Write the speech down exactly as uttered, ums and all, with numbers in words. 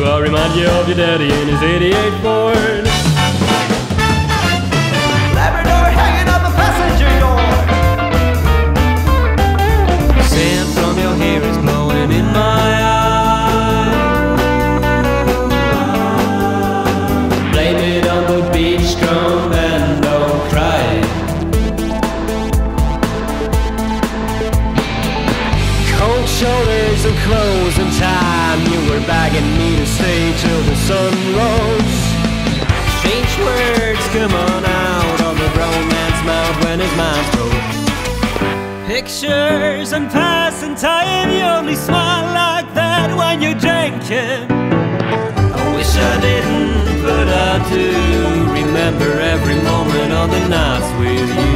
I'll remind you of your daddy in his eighty-eight Ford. Labrador hanging on the passenger door. Sand from your hair is blowing in my eye. Blame it on the beach drum and don't cry. Cold shoulders and clothes and time. You were begging me to stay till the sun rose. Strange words come on out of the grown man's mouth when his mind's broke. Pictures and passing time. You only smile like that when you're drinking. I wish I didn't, but I do remember every moment of the nights with you.